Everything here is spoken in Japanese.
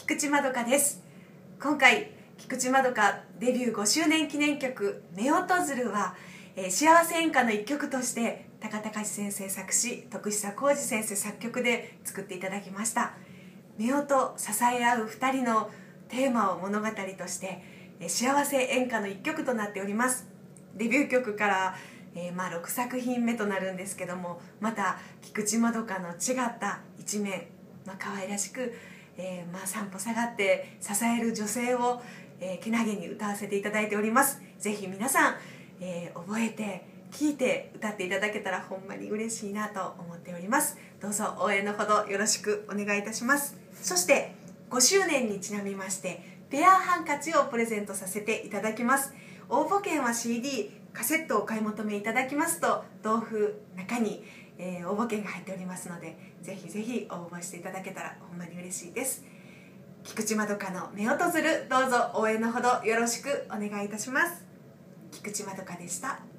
菊池まどかです。今回菊池まどかデビュー5周年記念曲「夫婦鶴」は、幸せ演歌の一曲として高隆先生作詞、徳久浩二先生作曲で作っていただきました。夫婦と支え合う2人のテーマを物語として、幸せ演歌の一曲となっております。デビュー曲から、6作品目となるんですけども、また菊池まどかの違った一面、可愛らしく、3歩下がって支える女性を、けなげに歌わせていただいております。ぜひ皆さん、覚えて聴いて歌っていただけたらほんまに嬉しいなと思っております。どうぞ応援のほどよろしくお願いいたします。そして5周年にちなみましてペアハンカチをプレゼントさせていただきます。応募券は CD、カセットをお買い求めいただきますと同封中に、応募券が入っておりますので、ぜひぜひ応募していただけたらほんまに嬉しいです。菊池まどかの夫婦鶴、どうぞ応援のほどよろしくお願いいたします。菊池まどかでした。